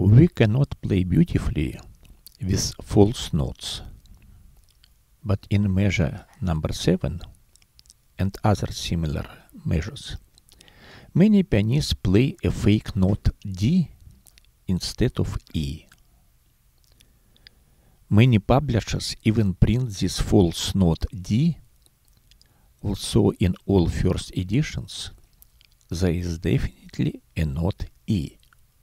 We cannot play beautifully with false notes, but in measure number 7 and other similar measures, many pianists play a fake note D instead of E. Many publishers even print this false note D. Also, in all first editions, there is definitely a note E.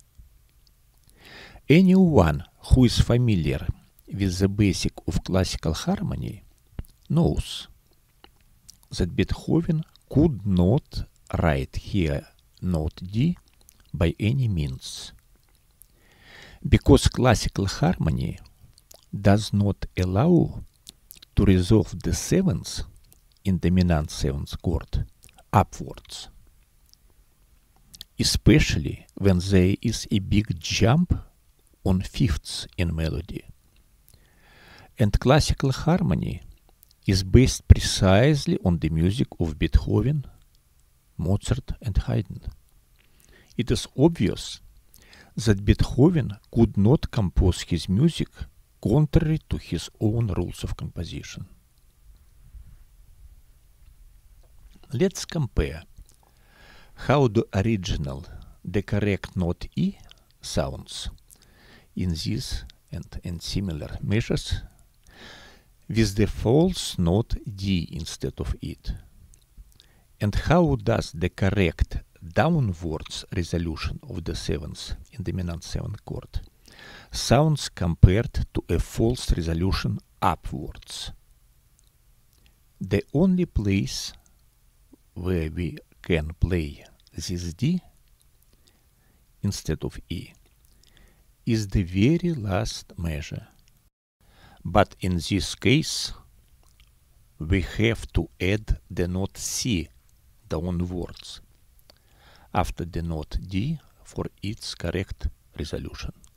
Anyone who is familiar with the basic of classical harmony knows that Beethoven could not write here note D by any means, because classical harmony does not allow to resolve the seventh in dominant seventh chord upwards, especially when there is a big jump on fifths in melody. And classical harmony is based precisely on the music of Beethoven, Mozart and Haydn. It is obvious that Beethoven could not compose his music contrary to his own rules of composition. Let's compare how the original, the correct note E sounds in these and similar measures with the false note D instead of it, and how does the correct downwards resolution of the seventh in dominant seventh chord sounds compared to a false resolution upwards. The only place where we can play this D instead of E is the very last measure. But in this case, we have to add the note C downwards after the note D for its correct resolution.